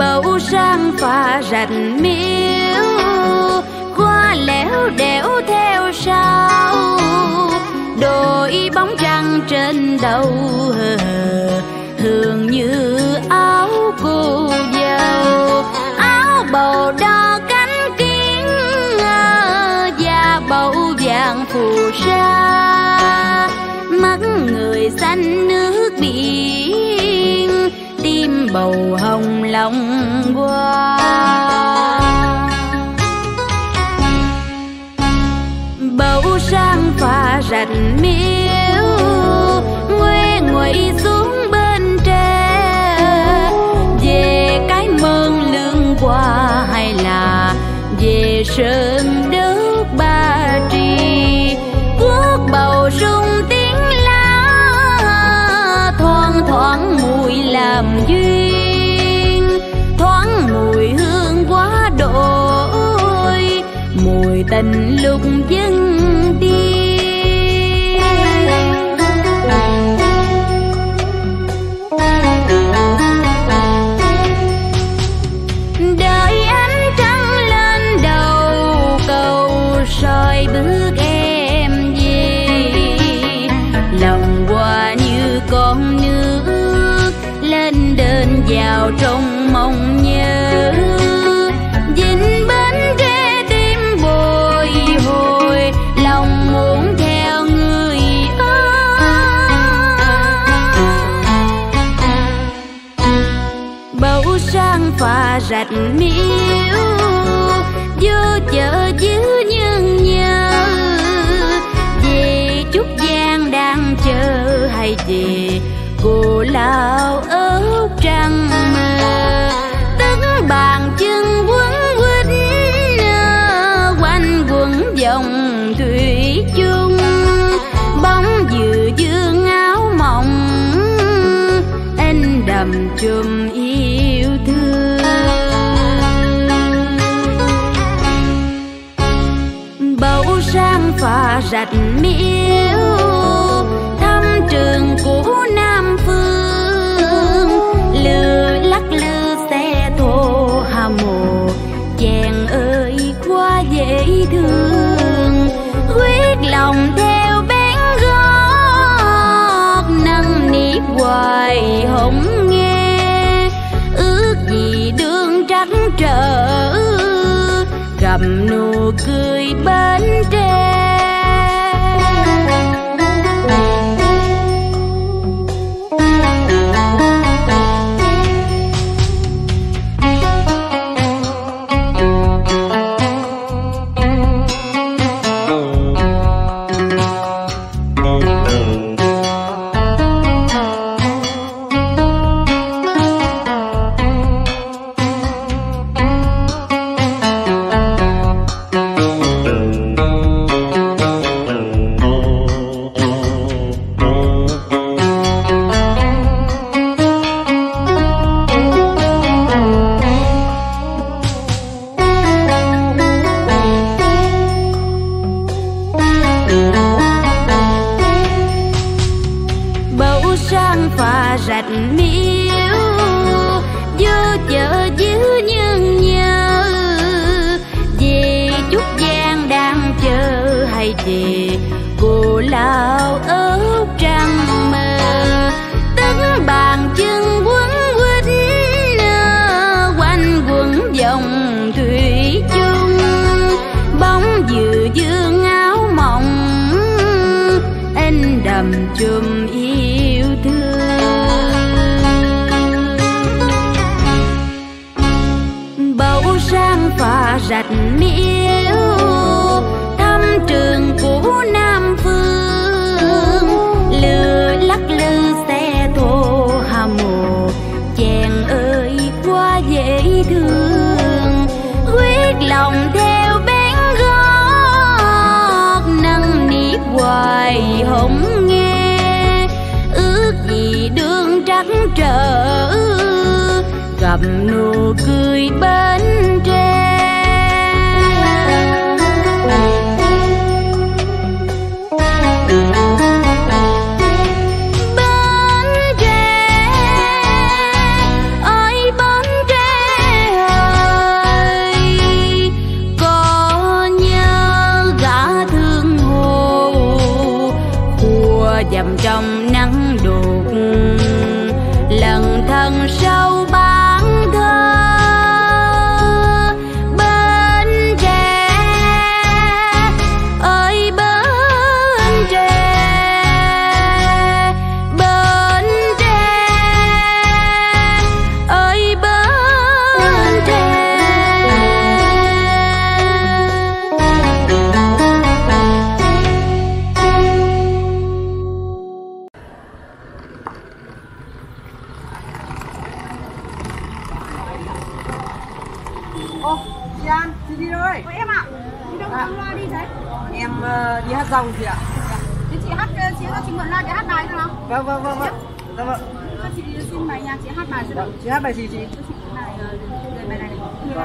bầu sang pha rạch miếu, qua lẻo đẻo theo sau, đôi bóng trăng trên đầu hường như áo cô dâu. Áo bầu đo cánh kiến da bầu vàng phù sa, mắt người xanh nước biển, tim bầu hồng lòng qua. Bầu sang pha rạch miếu, nguê nguậy xuống bên tre, về cái mơn lương qua hay là về sơn đất Ba Tri. Quốc bầu rung tiếng lá, thoang thoảng mùi làm duyên, thoáng mùi hương quá đổi, mùi tình lúc dân tiên. Đợi ánh trăng lên đầu cầu soi bước em về, lòng hoa như con nước lên đền vào trong mong nhớ. Dinh bến tre tim bồi hồi, lòng muốn theo người bầu sang pha rạch miếu, vô chợ giữ nhân nhớ, về Trúc Giang đang chờ hay về cô lao ớt trăng mơ. Tấn bàn chân quấn quýt quanh quẩn vòng thủy chung, bóng dừa dương áo mộng in đầm chùm yêu thương. Bầu sang pha rạch miếu, thăm trường cũ Nam Phương, lừa lắc lư xe thô hà mồ, chàng ơi quá dễ thương. Quyết lòng theo bén gót, nâng niết hoài hổng nghe, ước gì đương trắc trở, cầm nụ cười bên tre. Sang pha rạch miếu, vô chợ giữ nhân nhớ, về Trúc Giang đang chờ hay về cô lao ớt trăng mơ. Tấn bàn chân quấn quýt quanh quẩn vòng thủy chung, bóng dừa dương áo mộng in đầm chùm yêu thương. Bầu sang pha rạch miếu, thăm trường cũ Nam Phương, lừa lắc lư xe thô hà mồ, chàng ơi quá dễ thương. Quyết lòng theo bén gót, nâng niết hoài hổng nghe, ước gì đương trắc trở, cầm nụ cười bên tre. Bến tre ơi bến tre, Ô, chị An, chị đi đâu đây? Ôi em ạ, đi đâu mà loa đi thế? Em đi hát rong chị ạ. Thế chị cho chị mượn loa để hát bài được không? Vâng. Dạ vâng. Cho chị xin bài nhạc, chị hát bài cho Chị hát bài gì chị? Cho chị bài này.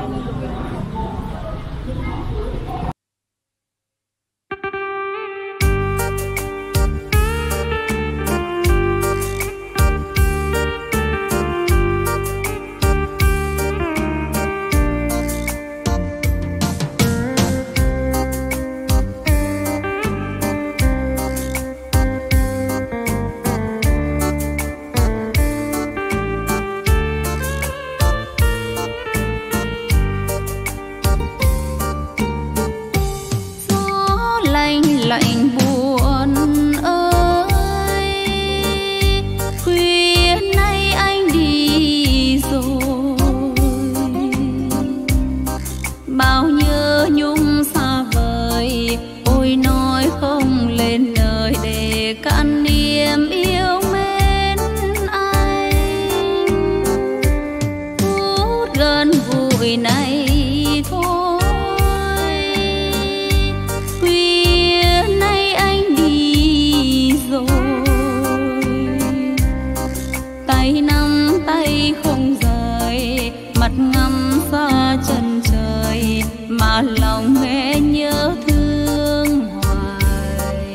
Lạnh buồn ơi, khuya nay anh đi rồi, bao nhớ nhung xa vời, ôi nói không lên lời để cạn niềm yêu mến anh. Phút gần gũi này thôi, tay nắm tay không rời, mặt ngắm xa chân trời mà lòng nghe nhớ thương hoài.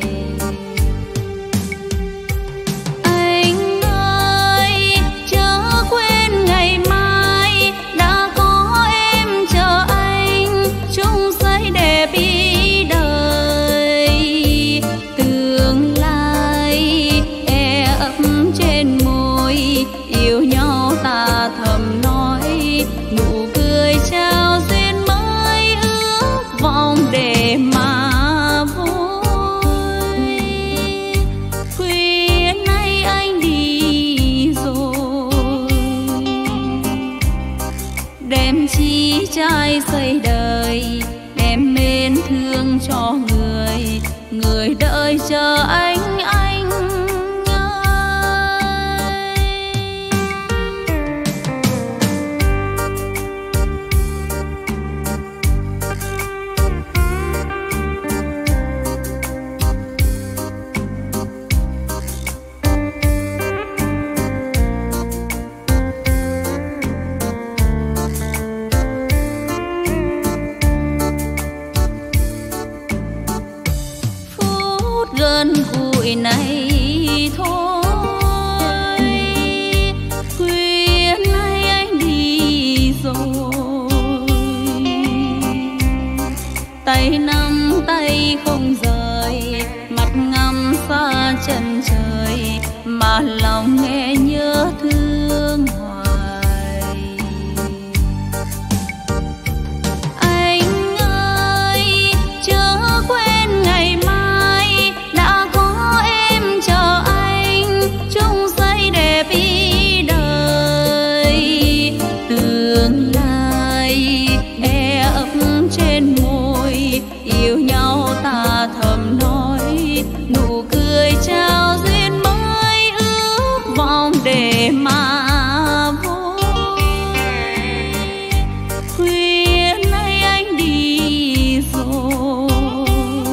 Anh ơi chớ quên ngày mai, đã có em chờ anh chung xây đẹp ý đời. Tương lai e ấp trên môi, yêu nhau ta thầm nói, nụ cười trao duyên mới ước vọng để mà vui. Khuya nay anh đi rồi, đem chí trai xây đời, đem mến thương cho người, người đợi chờ anh gần gũi này thôi. Khuya nay anh đi rồi, tay nắm tay không rời, mặt ngắm xa chân trời mà lòng nghe nhớ thương hoài. Anh ơi chớ quên ngày mai, đã có em chờ anh chung xây đẹp ý đời. Tương lai e ấp trên môi, yêu nhau ta thầm nói, nụ cười trao duyên mới ước vọng để mà vui. Khuya nay anh đi rồi,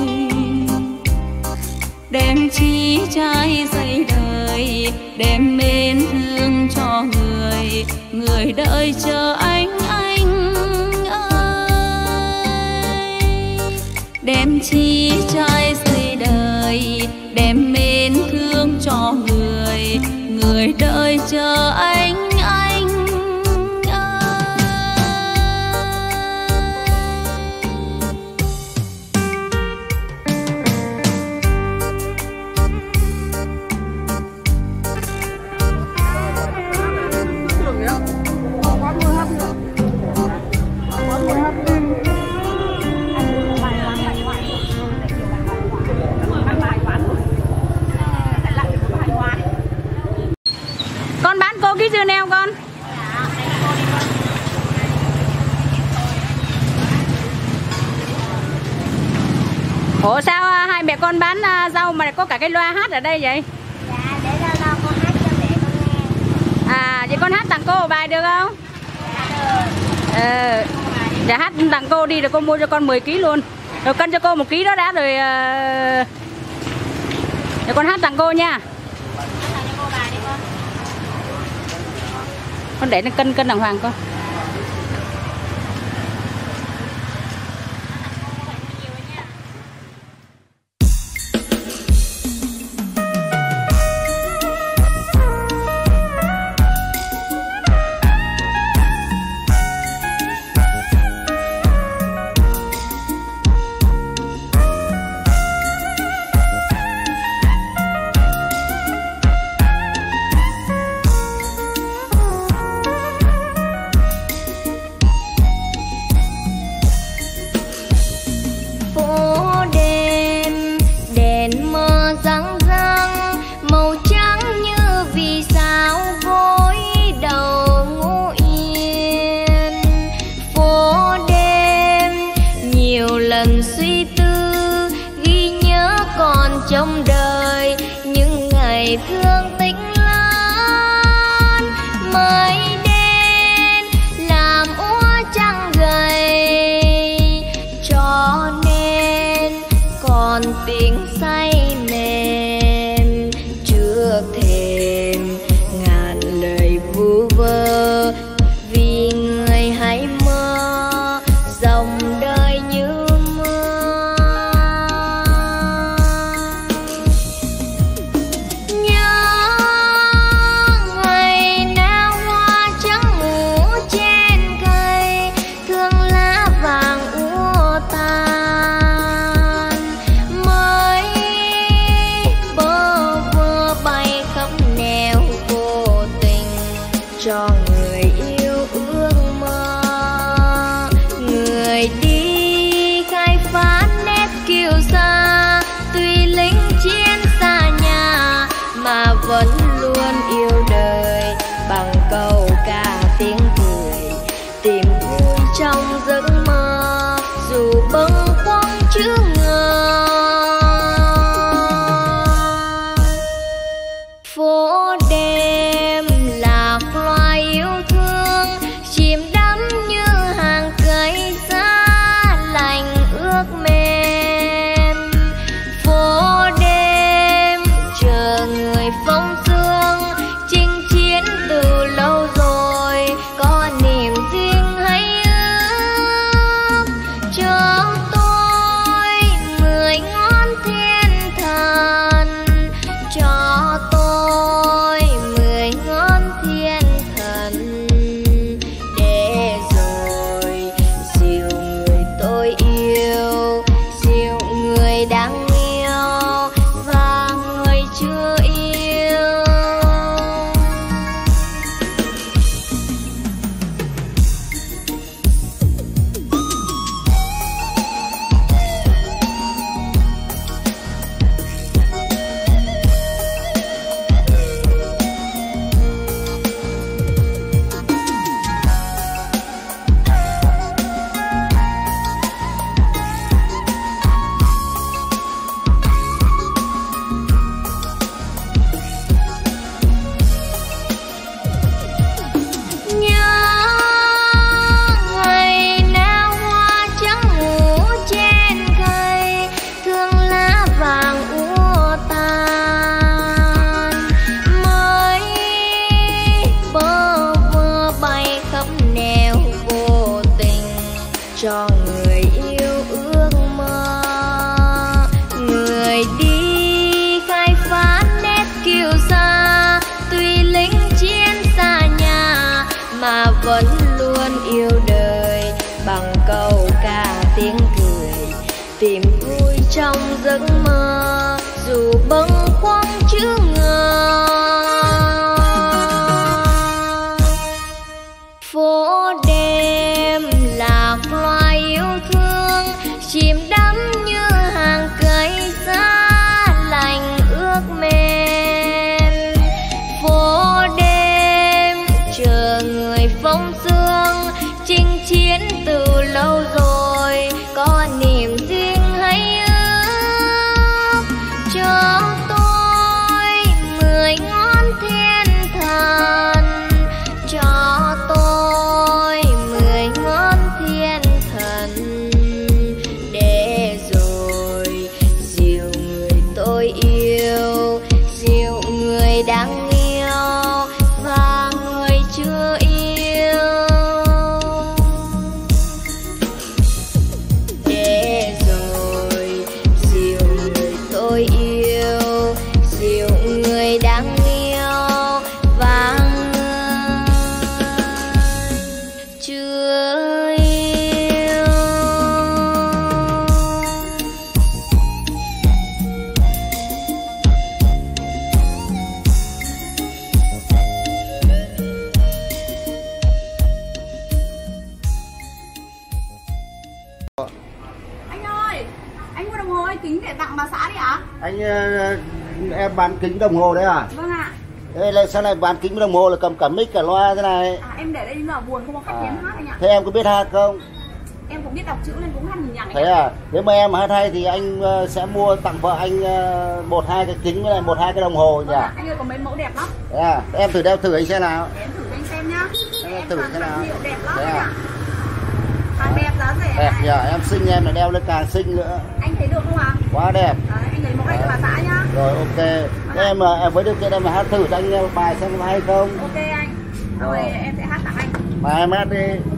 đem chí trai xây đời, đem mến thương cho người, người đợi chờ anh ơi. Đem chí trai xây đời, đem mến thương cho người, người đợi chờ anh ơi. Con bán cô cái dưa leo con. Ủa sao hai mẹ con bán rau mà có cả cái loa hát ở đây vậy? Dạ, để lo con hát cho mẹ con nghe. À, vậy con hát tặng cô một bài được không? Dạ được. Để hát tặng cô đi, rồi cô mua cho con 10 kg luôn. Rồi cân cho cô 1 kg đó đã rồi. Để con hát tặng cô nha. Con để nó cân đàng hoàng con. Trong đời những ngày thương tích lớn, mới đến làm úa trăng gầy, cho nên còn tiếng say mềm trước thềm ngàn lời vu vơ. Vì người hãy mơ dòng đời như cho người yêu ước mơ. Người đi khai phá nét kiêu sa, tuy lính chiến xa nhà mà vẫn luôn yêu đời. Bằng câu ca tiếng cười tìm vui trong giấc mơ, dù bâng khuâng chứ ngờ. Phố đêm lạc loài yêu thương, chìm đắm như hàng cây xa lành ước mềm. Phố đêm chờ người phong sương, chinh chiến từ lâu rồi, có niềm riêng hãy ước cho tôi 10 ngón thiên thần, cho tôi 10 ngón thiên thần, để rồi dìu người tôi yêu, dìu người đang yêu và người chưa yêu. Cho người yêu ước mơ. Người đi khai phá nét kiêu sa, tuy lính chiến xa nhà mà vẫn luôn yêu đời. Bằng câu ca tiếng cười tìm vui trong giấc mơ, dù bâng khuâng chứ ngờ. Phố đêm lạc loài yêu thương, chìm đắm như hàng cây xa lành ước mềm. Phố đêm chờ người phong sương, chinh chiến từ lâu rồi, có niềm riêng hãy ước cho tôi 10 ngón thiên thần, cho tôi 10 ngón thiên kính để tặng bà xã đi ạ? Em bán kính đồng hồ đấy à? Vâng ạ. Thế là sao lại bán kính đồng hồ là cầm cả mic cả loa thế này? Em để đây nhưng mà buồn không có khách đến hát anh ạ. Thế em có biết hát không? Em cũng biết đọc chữ nên cũng hát nhằng nhằng. Thế à? Nếu mà em hát hay thì anh sẽ mua tặng vợ anh 1-2 cái kính với lại 1-2 cái đồng hồ nhỉ? Anh ơi có mấy mẫu đẹp lắm. Thế à? Em thử đeo thử anh xem nào. Để em thử cho anh xem nhá. Em thử xem nào. Đẹp lắm Thế anh à? ạ. Hàng đẹp giá rẻ. Đẹp này. nhờ, em xinh em lại đeo lên càng xinh nữa. Anh thấy được không ạ? Quá đẹp. Đấy, anh lấy mẫu này cho bà xã nhá. Rồi ok. Thế em với điều kiện em hát thử cho anh bài xem có hay không? Ok anh. Rồi em sẽ hát tặng anh. Bài em hát đi.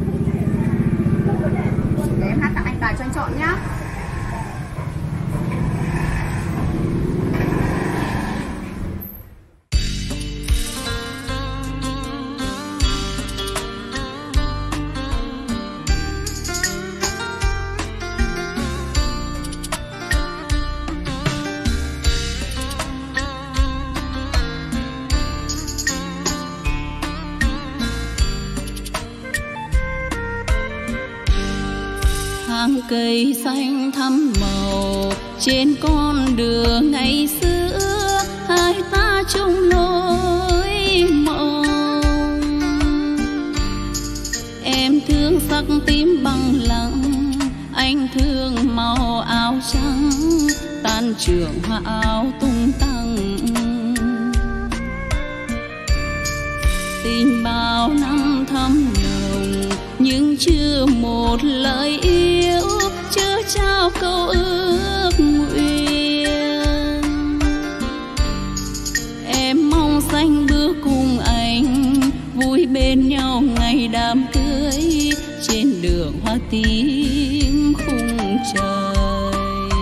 Để em hát tặng anh bài cho anh chọn nhá. Hàng cây xanh thắm màu trên con đường ngày xưa, hai ta chung lối mộng. Em thương sắc tím bằng lăng, anh thương màu áo trắng, tan trường hoa áo tung tăng. Tình bao năm thắm nồng nhưng chưa một lời yêu, chưa trao câu ước nguyện. Em mong xanh bước cùng anh, vui bên nhau ngày đám cưới, trên đường hoa tím khung trời.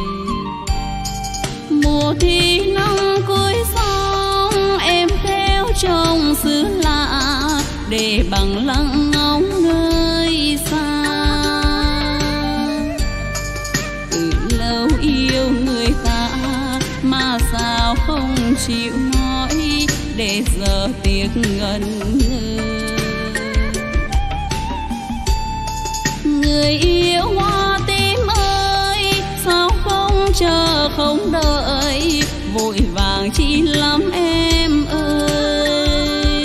Mùa thi năm cuối sông, em theo chồng xứ lạ, để bằng lăng ngóng nơi xa. Từ lâu yêu người ta mà sao không chịu nói, để giờ tiếc ngẩn ngơ. Người yêu hoa tím ơi, sao không chờ không đợi, vội vàng chi lắm em ơi.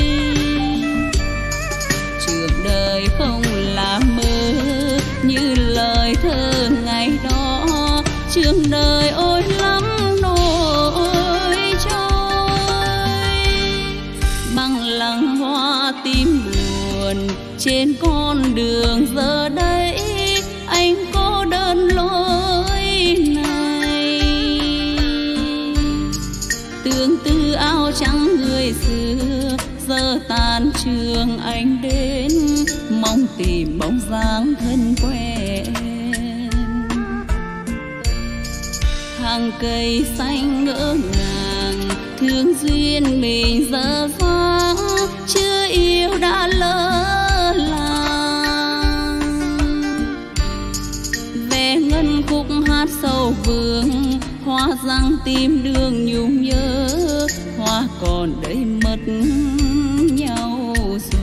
Trường đời không là mơ như lời thơ ngày đó, trường đời ôi lắm nổi trôi. Bằng lăng hoa tím buồn trên con đường giờ đây, anh cô đơn lối này. Tương tư áo trắng người xưa, giờ tan trường anh đến, mong tìm bóng dáng thân quen. Hàng cây xanh ngỡ ngàng, thương duyên mình giờ dáng, chưa yêu đã lỡ làng. Về ngân khúc hát sâu vương, hoa răng tim đường nhung nhớ, hoa còn đây mất nhau rồi.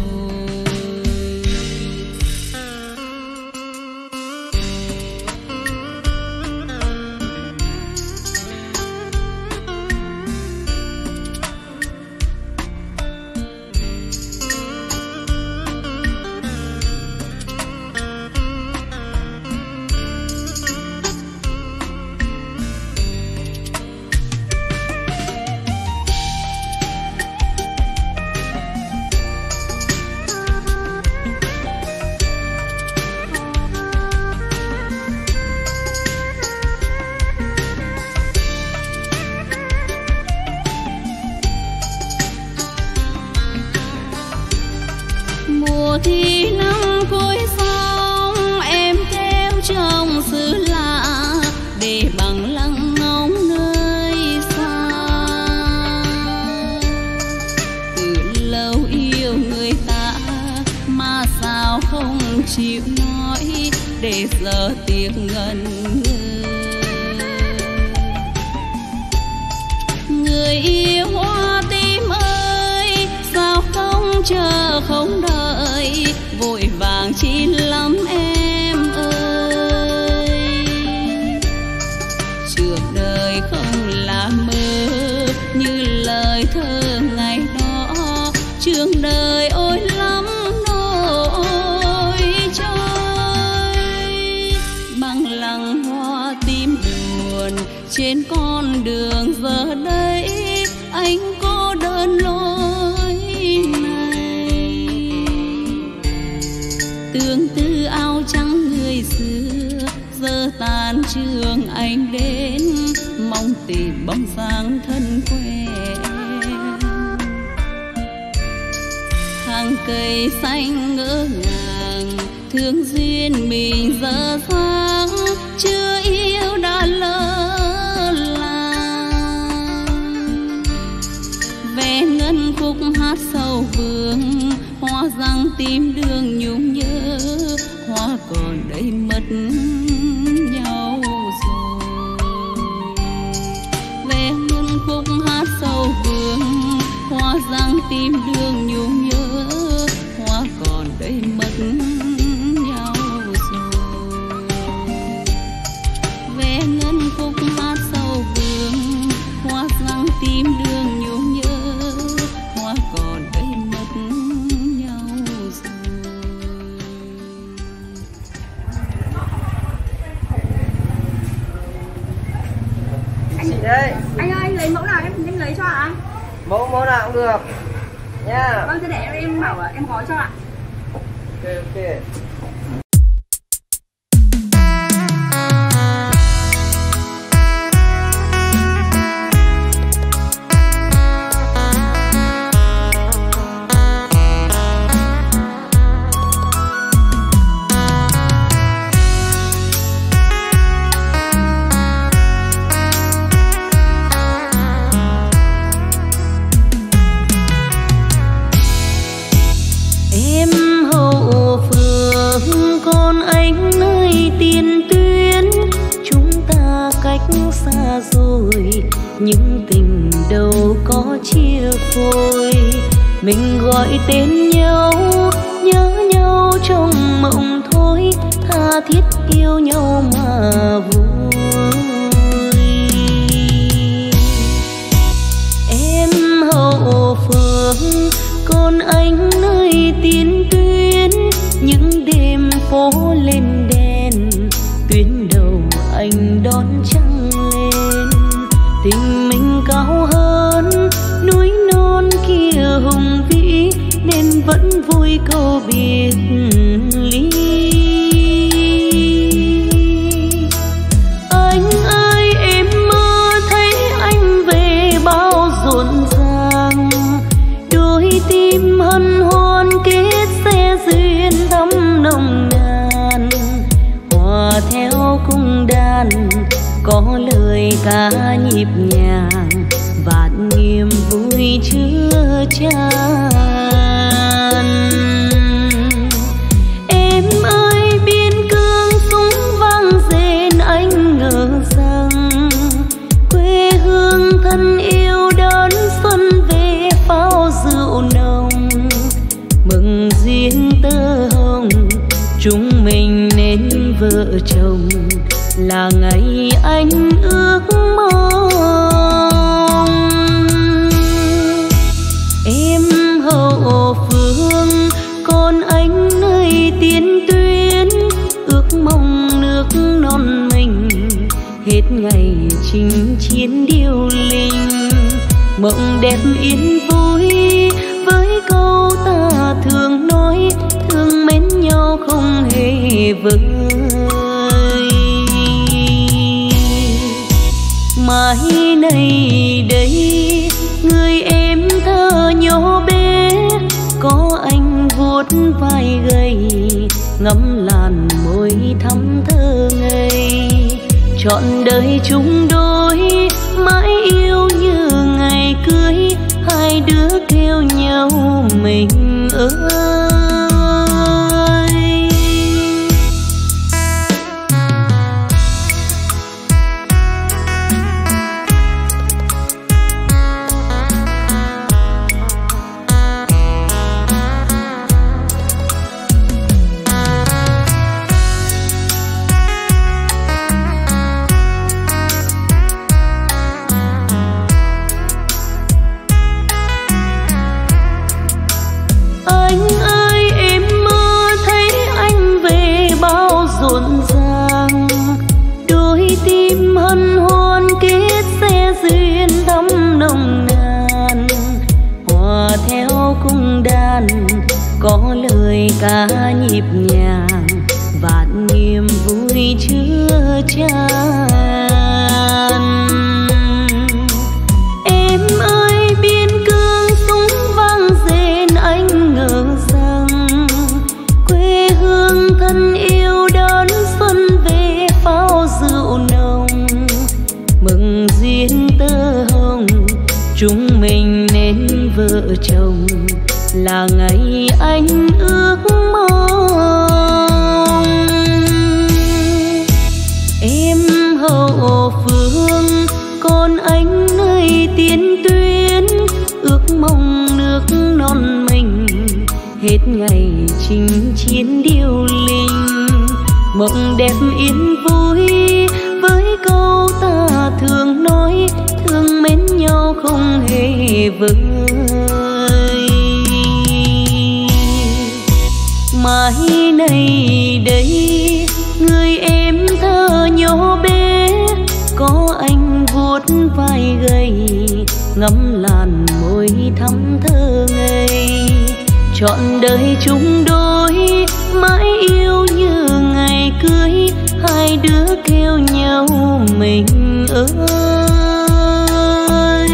Mùa thi năm cuối sông, em theo chồng xứ lạ, để bằng lăng ngóng nơi xa. Từ lâu yêu người ta mà sao không chịu nói, để giờ tiếc ngẩn ngơ. Người yêu hoa tím ơi, sao không chờ không đợi, vội vàng chi lắm em ơi. Trường trên con đường giờ đây anh cô đơn lối này. Tương tư áo trắng người xưa giờ tan trường anh đến mong tìm bóng dáng thân quen. Hàng cây xanh ngỡ ngàng thương duyên mình giờ thoáng chưa yêu đã lỡ làng. Về ngân khúc hát sâu vương hoa răng tim đường nhung nhớ hoa còn đây mất nhau rồi. Về ngân khúc hát sâu vương hoa răng tim đường nhung nhớ hoa còn đây mất nhau rồi. Về ngân khúc hát sâu vương hoa răng tim đường nhung nhớ hoa còn đây mất nhau rồi. Chị đây. Anh ơi, lấy mẫu nào em lấy cho ạ? Mẫu nào cũng được nha. Vâng, thế để em bảo em gói cho ạ. Ok ok. Xa rồi những tình đâu có chia phôi, mình gọi tên nhau nhớ nhau trong mộng thôi, tha thiết yêu nhau mà vui. Em hậu phương còn anh nơi tiền tuyến, những đêm phố lên đèn tuyến đầu anh đón trăng lên. Tình mình cao hơn núi non kia hùng vĩ nên vẫn vui câu biệt ly. Anh ơi em mơ thấy anh về bao rộn ràng, đôi tim hân hoan kết sẽ duyên thắm nồng nàn, hòa theo cung đàn có lời ca nhịp nhàng vạn niềm vui chứa chan. Em ơi biên cương súng vang rền anh ngờ rằng quê hương thân yêu đón xuân về pháo rượu nồng, mừng duyên tơ hồng chúng mình nên vợ chồng là ngày anh ước mong. Em hậu phương còn anh nơi tiền tuyến, ước mong nước non mình hết ngày chinh chiến điêu linh, mộng đẹp yên vui với câu ta thường nói thương mến nhau không hề vơi. Mãi này đây người em thơ nhỏ bé, có anh vuốt vai gầy ngắm làn môi thắm thơ ngây, trọn đời chung đôi mãi yêu như ngày cưới, hai đứa kêu nhau mình ơi. có lời ca nhịp nhàng vạn niềm vui chứa chan. Em ơi biên cương súng vang rền, anh ngờ rằng quê hương thân yêu đón xuân về pháo rượu nồng, mừng duyên tơ hồng chúng mình nên vợ chồng là ngày anh ước mong. Em hậu phương còn anh nơi tiền tuyến, ước mong nước non mình hết ngày chinh chiến điêu linh. Mộng đẹp yên vui với câu ta thường nói, thương mến nhau không hề vơi. Mai này đây người em thơ nhỏ bé, có anh vuốt vai gầy ngắm làn môi thắm thơ ngây. Trọn đời chung đôi mãi yêu như ngày cưới, hai đứa kêu nhau mình ơi.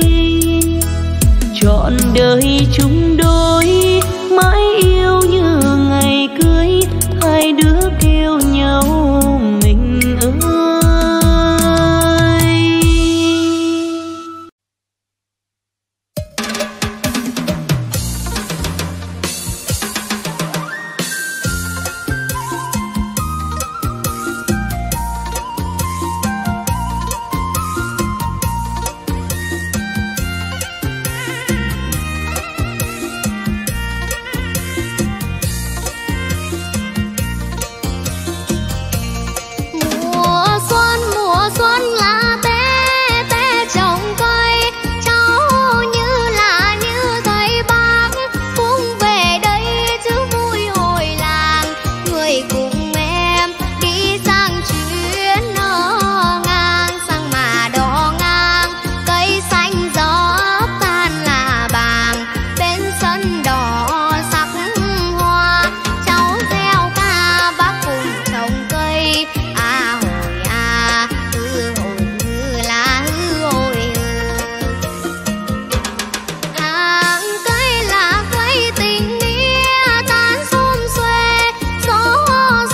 Trọn đời chung đôi mãi yêu như ngày cưới, hai đứa kêu nhau mình ơi. gió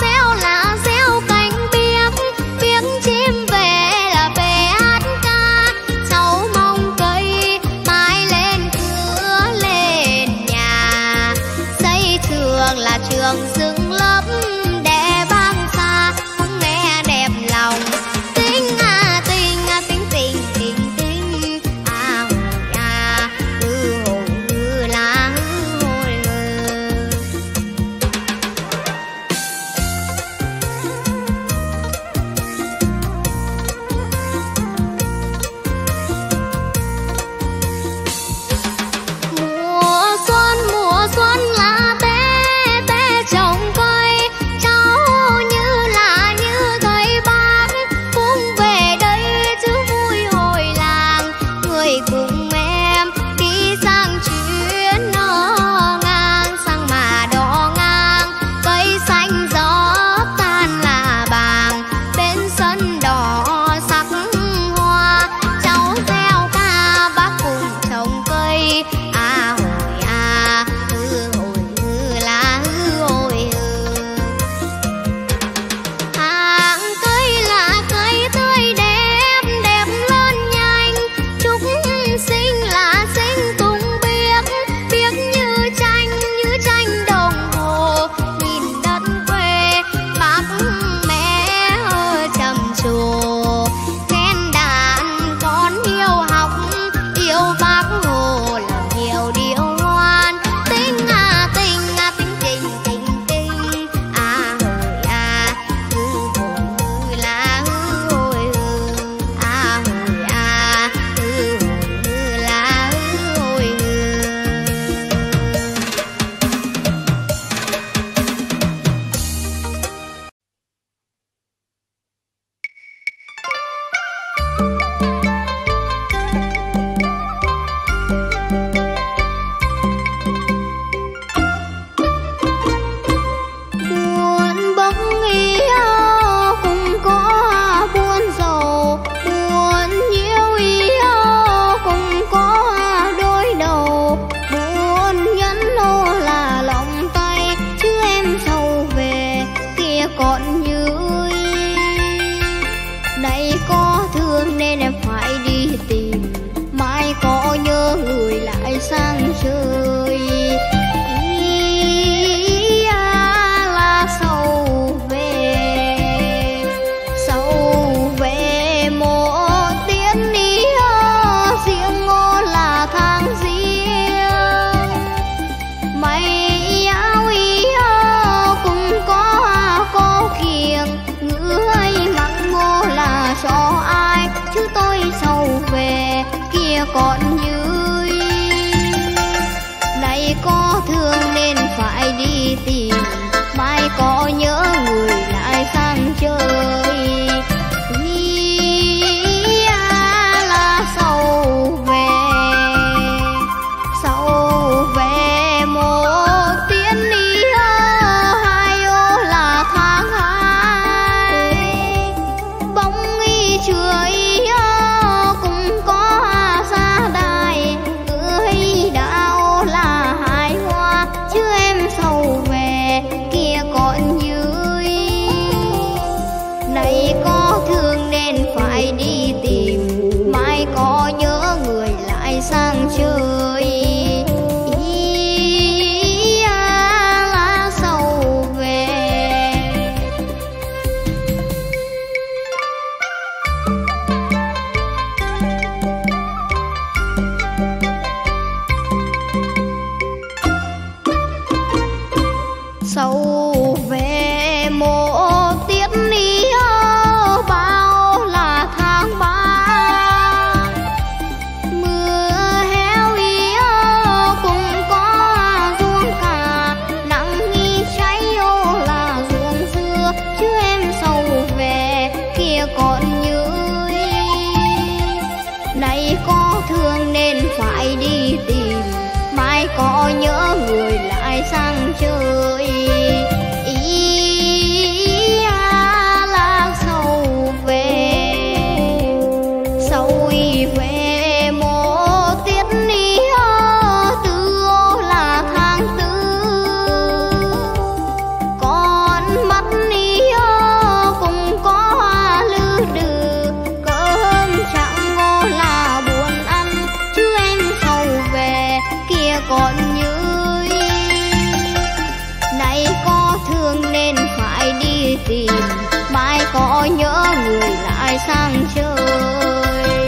đi tìm, mai có nhớ người lại sang chơi.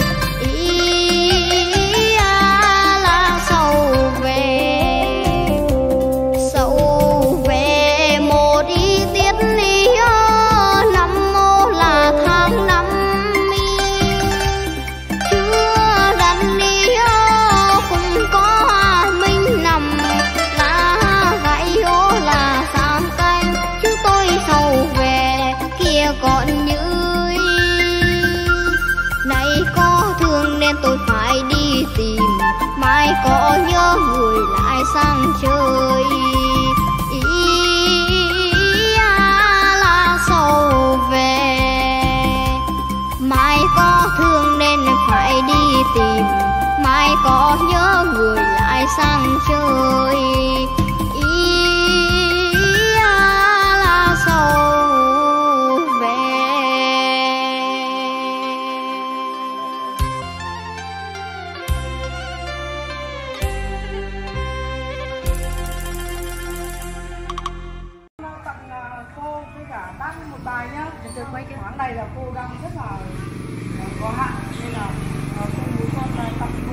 Ý là sầu về một ý tiết lý năm mô là tháng năm chưa đắn đi cũng có mình nằm lá gãy là sam canh. Chúng tôi sầu về kia còn như nay có thương nên tôi phải đi tìm, mai có nhớ người lại sang chơi. Là sầu về mai có thương nên phải đi tìm, mai có nhớ người lại sang chơi. Là sầu về. Tặng cô với cả đăng một bài nhá. Từ quay cái tháng này là cô đang rất là có hạn nên là cô muốn con tặng cô.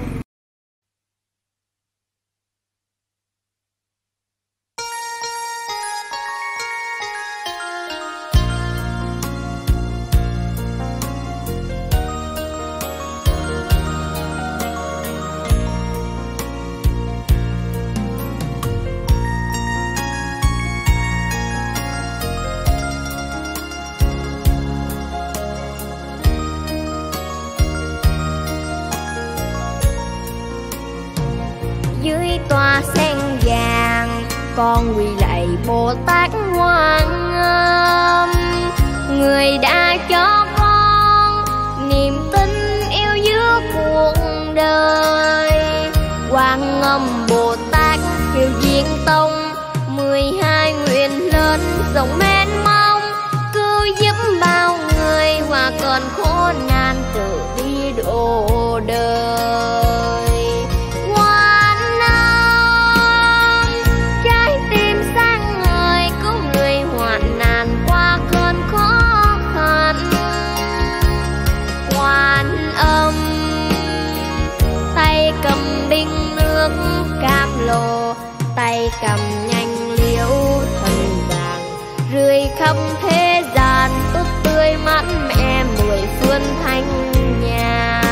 Dưới tòa sen vàng con quỳ lạy Bồ Tát Quan Âm, người đã cho con niềm tin yêu giữa cuộc đời. Quan Âm Bồ Tát Hiệu Diện Tông 12 nguyện lớn rộng mênh mông, cứu giúp bao người qua cơn khổ nạn từ bi độ đời. Cam lồ tay cầm nhanh liễu thần vàng, rưới khắp thế gian tốt tươi mát mẹ mười phương thanh nhà.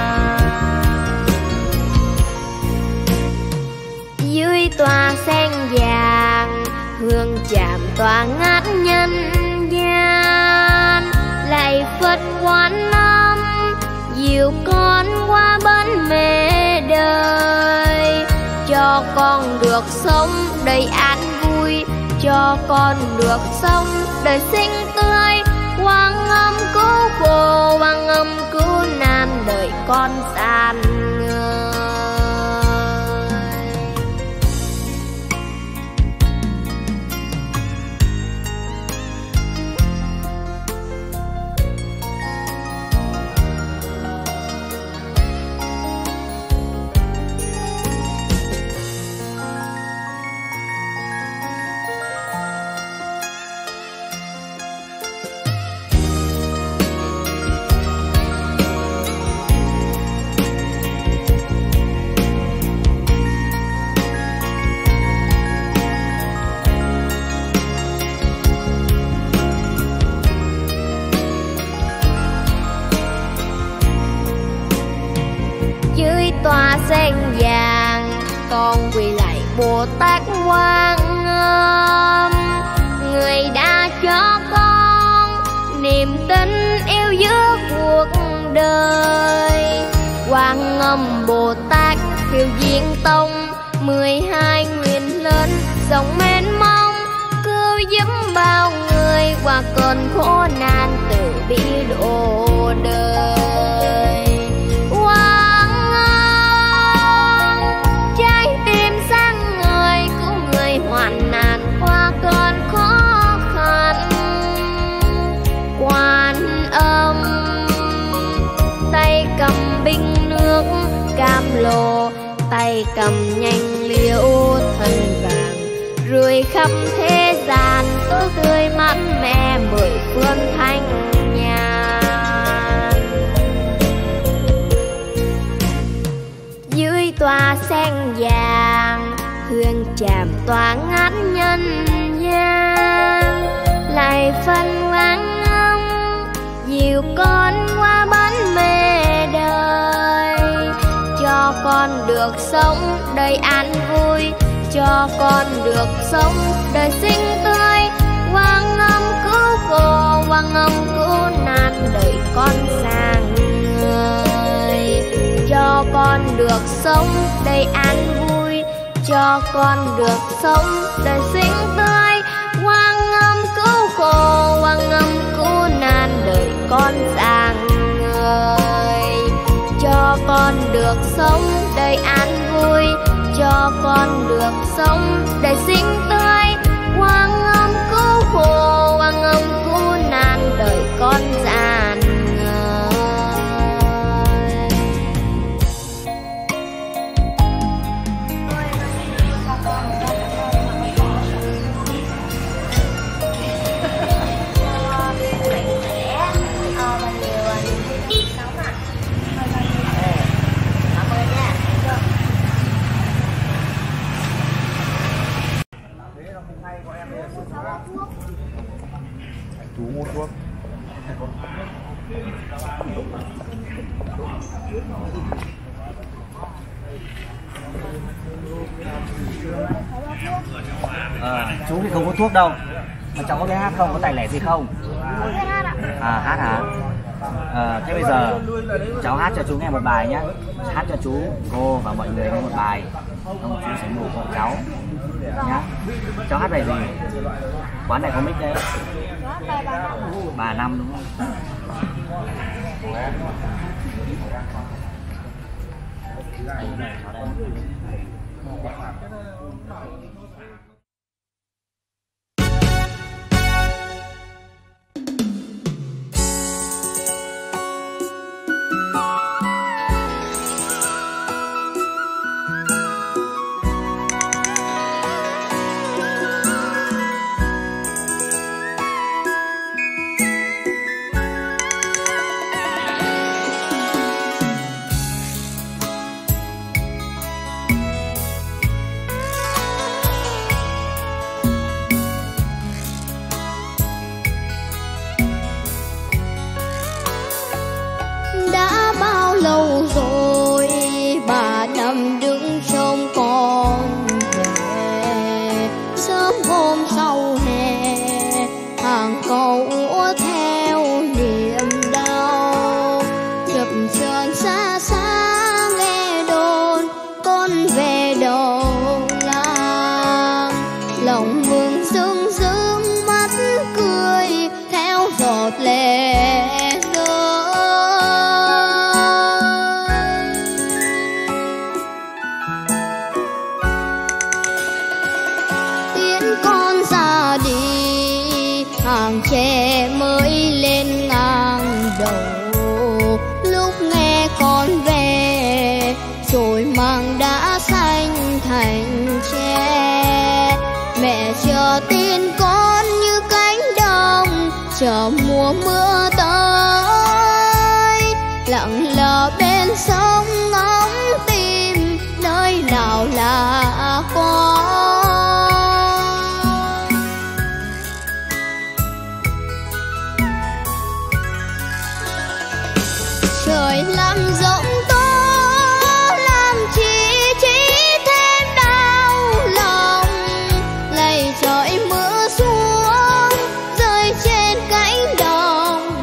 Dưới tòa sen vàng hương chạm tỏa ngát nhân gian, lạy Phật Quan Âm dìu con qua bên mẹ đời. Cho con được sống đời an vui, cho con được sống đời xinh tươi. Quan Âm cứu khổ, Quan Âm cứu nạn đời con gian người. Dưới tòa sen vàng con quỳ lạy Bồ Tát Quan Âm, người đã cho con niềm tin yêu giữa cuộc đời. Quan Âm Bồ Tát Hiệu Diện Tông 12 nguyện lớn rộng mênh mông, cứu giúp bao người qua cơn khổ nạn từ bi độ đời. Hoạn nạn qua cơn khó khăn. Quan Âm tay cầm bình nước cam lồ, tay cầm nhanh liễu thần vàng, rưới khắp thế gian tốt tươi mát mẻ phần vang âm, dìu con qua bến mê đời. Cho con được sống đời an vui, cho con được sống đời xinh tươi. Quang âm cứu khổ, quang âm cứu nạn, đời con sang người. Cho con được sống đời an vui, cho con được sống đời xinh tươi. Quang âm cứu khổ, quang âm cứu nạn, đời con sang người. Cho con được sống đời an vui, cho con được sống đời xinh tươi. Quang âm cứu khổ, quang âm cứu nạn, đời con gian Chú mua thuốc. Chú thì không có thuốc đâu. Mà cháu có biết hát không? Có tài lẻ gì không? Hát hả? Thế bây giờ cháu hát cho chú nghe một bài nhé. Hát cho chú, cô và mọi người nghe một bài. Ông chú sẽ mù hộ cháu nhá. Cháu hát bài gì? Quán này có mic đấy. Bà Năm đúng không? chờ mùa mưa tới, lặng lờ bên sông ngóng tìm nơi nào là con. Trời làm rộng to làm chi thêm đau lòng, lạy trời mưa xuống rơi trên cánh đồng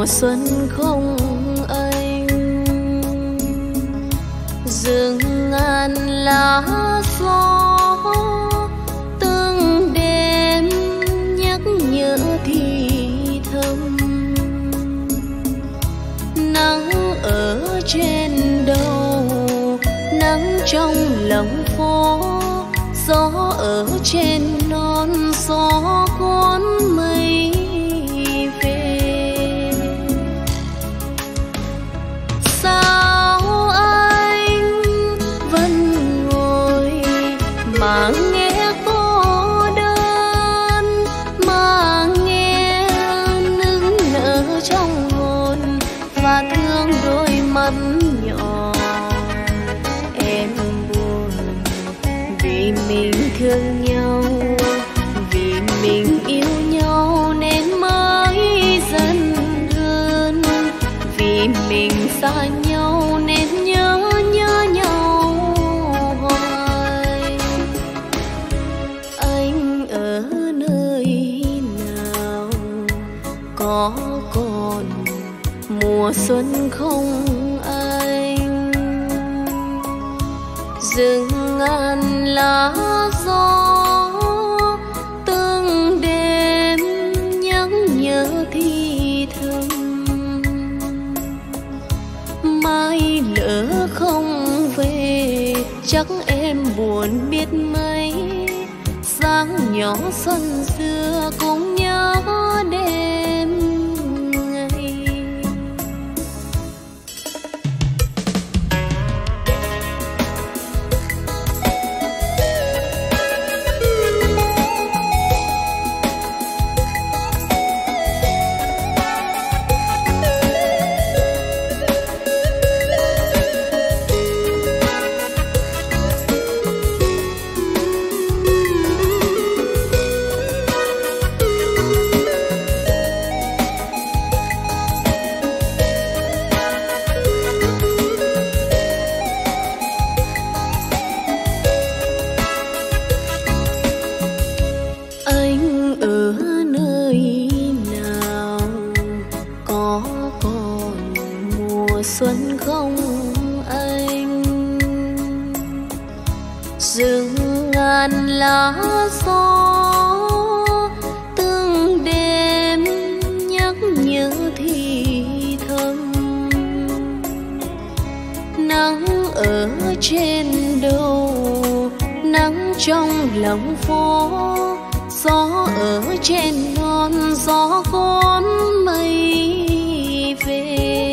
mùa xuân không anh, rừng ngàn lá gió từng đêm nhắc nhớ thì thầm. Nắng ở trên đầu, nắng trong lòng phố, gió ở trên non, gió cuốn mây về. Sao anh vẫn ngồi mà nghe cô đơn, mà nghe nức nở trong hồn và thương đôi mắt nhỏ. Em buồn vì mình thương nhau, vì mình yêu nhau nên mới dần hơn, vì mình xa nhau nên nhớ nhau hoài. Anh ở nơi nào, có còn mùa xuân không anh? Rừng ngàn lá gió từng đêm nhắc nhớ thì thầm. Mai lỡ không về chắc em buồn biết mấy, sáng nhỏ xuân xưa cũng nhớ đêm ngày. Xuân không anh, rừng ngàn lá gió từng đêm nhắc nhớ thì thầm. Nắng ở trên đầu, nắng trong lòng phố, gió ở trên non, gió cuốn mây về.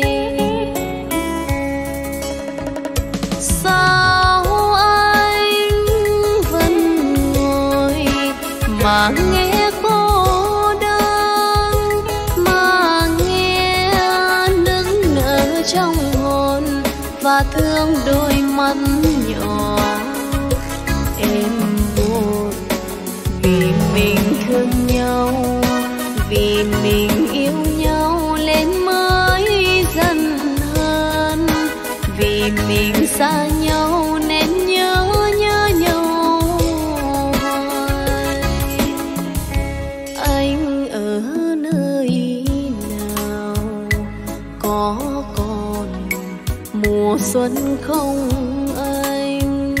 Sao anh vẫn ngồi mà nghe cô đơn, mà nghe nức nở trong hồn và thương đôi mắt nhỏ. Em buồn vì mình thương nhau, vì mình yêu nhau nên mới dần hơn, vì mình xa nhau nên nhớ nhau hoài. Anh ở nơi nào, có còn mùa xuân không anh?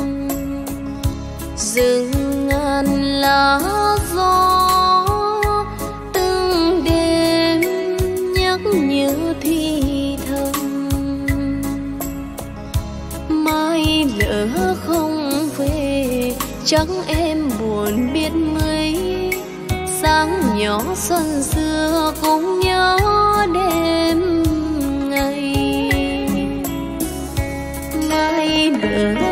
Rừng ngàn lá gió từng đêm nhắc nhớ thì thầm. Mai lỡ không về chắc em buồn biết mấy, sáng nhỏ xuân xưa cũng nhớ đêm ngày. Mai lỡ